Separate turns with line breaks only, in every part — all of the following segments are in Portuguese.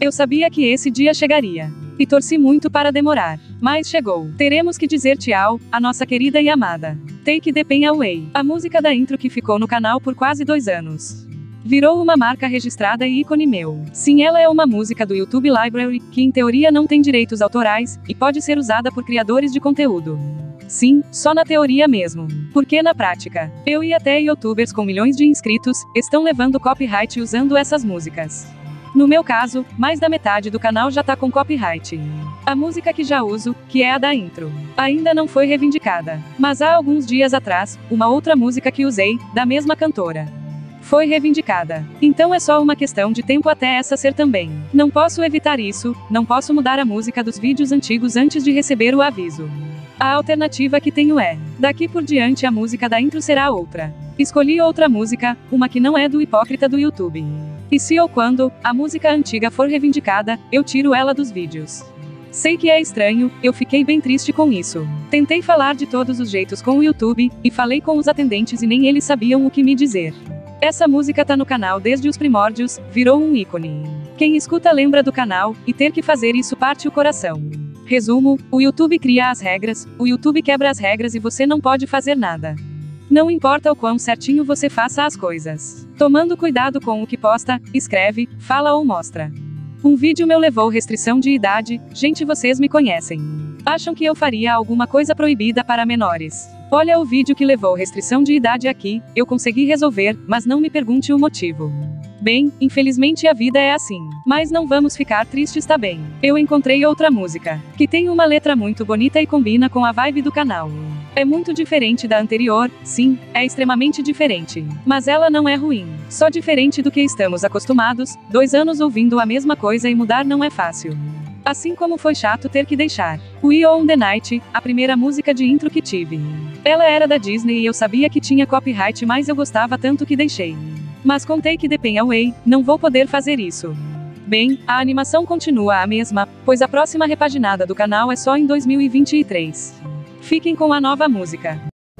Eu sabia que esse dia chegaria. E torci muito para demorar. Mas chegou. Teremos que dizer tchau, a nossa querida e amada Take the Pain Away. A música da intro que ficou no canal por quase 2 anos. Virou uma marca registrada e ícone meu. Sim, ela é uma música do YouTube Library, que em teoria não tem direitos autorais, e pode ser usada por criadores de conteúdo. Sim, só na teoria mesmo. Porque na prática, eu e até youtubers com milhões de inscritos, estão levando copyright usando essas músicas. No meu caso, mais da metade do canal já tá com copyright. A música que já uso, que é a da intro, ainda não foi reivindicada. Mas há alguns dias atrás, uma outra música que usei, da mesma cantora, foi reivindicada. Então é só uma questão de tempo até essa ser também. Não posso evitar isso, não posso mudar a música dos vídeos antigos antes de receber o aviso. A alternativa que tenho é, daqui por diante a música da intro será outra. Escolhi outra música, uma que não é do hipócrita do YouTube. E se ou quando a música antiga for reivindicada, eu tiro ela dos vídeos. Sei que é estranho, eu fiquei bem triste com isso. Tentei falar de todos os jeitos com o YouTube, e falei com os atendentes e nem eles sabiam o que me dizer. Essa música tá no canal desde os primórdios, virou um ícone. Quem escuta lembra do canal, e ter que fazer isso parte o coração. Resumo, o YouTube cria as regras, o YouTube quebra as regras e você não pode fazer nada. Não importa o quão certinho você faça as coisas. Tomando cuidado com o que posta, escreve, fala ou mostra. Um vídeo meu levou restrição de idade, gente, vocês me conhecem. Acham que eu faria alguma coisa proibida para menores? Olha o vídeo que levou restrição de idade aqui, eu consegui resolver, mas não me pergunte o motivo. Bem, infelizmente a vida é assim. Mas não vamos ficar tristes, tá bem. Eu encontrei outra música, que tem uma letra muito bonita e combina com a vibe do canal. É muito diferente da anterior, sim, é extremamente diferente. Mas ela não é ruim. Só diferente do que estamos acostumados, 2 anos ouvindo a mesma coisa e mudar não é fácil. Assim como foi chato ter que deixar We On The Night, a primeira música de intro que tive. Ela era da Disney e eu sabia que tinha copyright, mas eu gostava tanto que deixei. Mas com Take the Pain Away, não vou poder fazer isso. Bem, a animação continua a mesma, pois a próxima repaginada do canal é só em 2023. Fiquem com a nova música.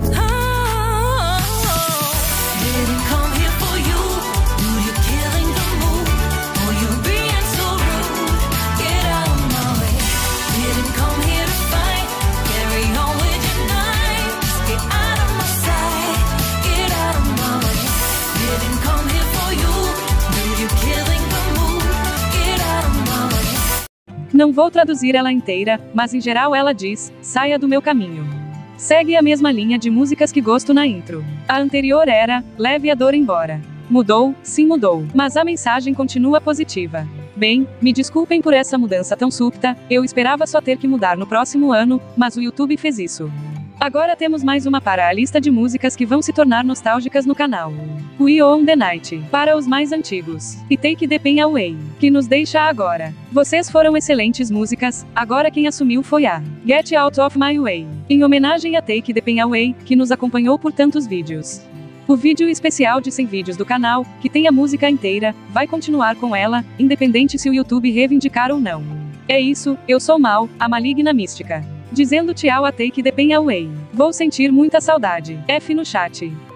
Não vou traduzir ela inteira, mas em geral ela diz, saia do meu caminho. Segue a mesma linha de músicas que gosto na intro. A anterior era, leve a dor embora. Mudou, sim mudou, mas a mensagem continua positiva. Bem, me desculpem por essa mudança tão súbita, eu esperava só ter que mudar no próximo ano, mas o YouTube fez isso. Agora temos mais uma para a lista de músicas que vão se tornar nostálgicas no canal. We On The Night, para os mais antigos. E Take The Pain Away, que nos deixa agora. Vocês foram excelentes músicas, agora quem assumiu foi a Get Out of My Way, em homenagem a Take The Pain Away, que nos acompanhou por tantos vídeos. O vídeo especial de 100 vídeos do canal, que tem a música inteira, vai continuar com ela, independente se o YouTube reivindicar ou não. É isso, eu sou Mal, a maligna mística. Dizendo tchau a Take The Pain Away. Vou sentir muita saudade. F no chat.